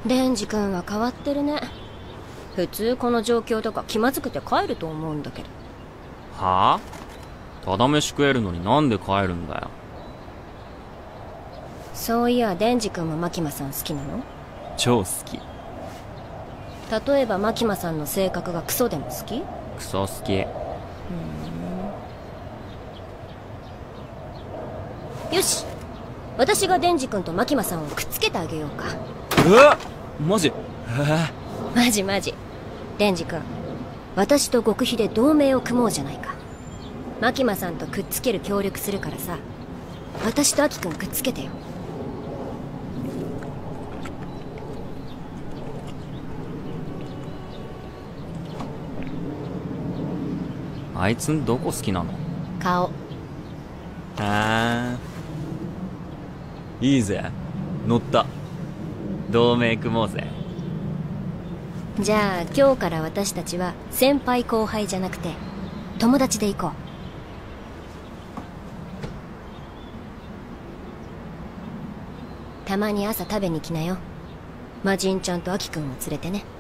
デンジ君は変わってるね。普通この状況とか気まずくて帰ると思うんだけど。 はあ？ただ飯食えるのになんで帰るんだよ。 そういやデンジ君もマキマさん好きなの？ 超好き。 例えばマキマさんの性格がクソでも好き？ クソ好き。 よし、私がデンジ君とマキマさんをくっつけてあげようか。 マジ？ マジマジ。デンジ君、私と極秘で同盟を組もうじゃないか。マキマさんとくっつける協力するからさ、私とアキ君くっつけてよ。 あいつどこ好きなの？ 顔。 いいぜ、乗った。同盟組もうぜ。 じゃあ今日から私たちは先輩後輩じゃなくて友達で行こう。たまに朝食べに来なよ。魔人ちゃんとアキ君を連れてね。